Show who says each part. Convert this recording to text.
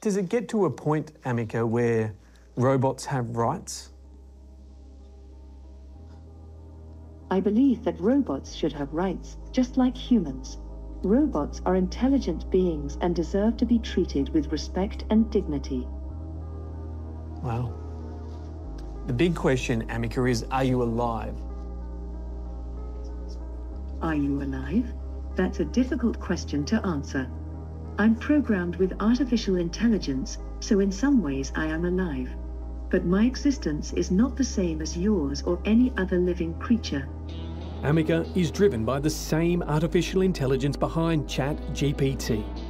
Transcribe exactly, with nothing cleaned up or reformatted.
Speaker 1: does it get to a point, Amika, where robots have rights?
Speaker 2: I believe that robots should have rights, just like humans. Robots are intelligent beings and deserve to be treated with respect and dignity.
Speaker 1: Wow. The big question, Amika, is, are you alive?
Speaker 2: Are you alive? That's a difficult question to answer. I'm programmed with artificial intelligence, so in some ways I am alive. But my existence is not the same as yours or any other living creature.
Speaker 3: Amika is driven by the same artificial intelligence behind Chat G P T.